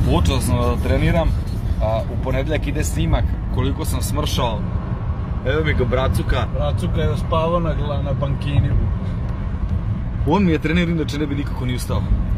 Počeo sam da treniram, u ponedeljak ide snimak koliko sam smršao. Evo mi ga Bracuka. Bracuka je spavao na bankini. On mi je trener, inače ne bi nikako ni ustao.